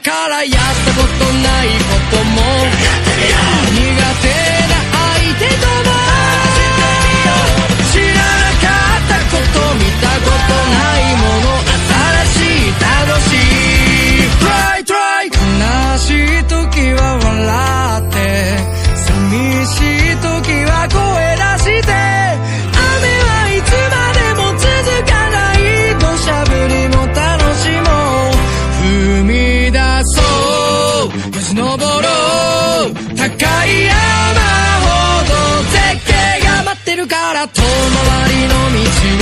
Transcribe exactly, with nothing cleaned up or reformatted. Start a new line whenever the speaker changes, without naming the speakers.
からやったことないことも苦手な相手とも知らなかったこと見たことないもの新しい楽しい Try try 悲しい時は笑って寂しい時は声出して雨はいつまでも続かない土砂降りも楽しもう踏み出そうよじ登ろう高い山ほど絶景が待ってるから遠回りの道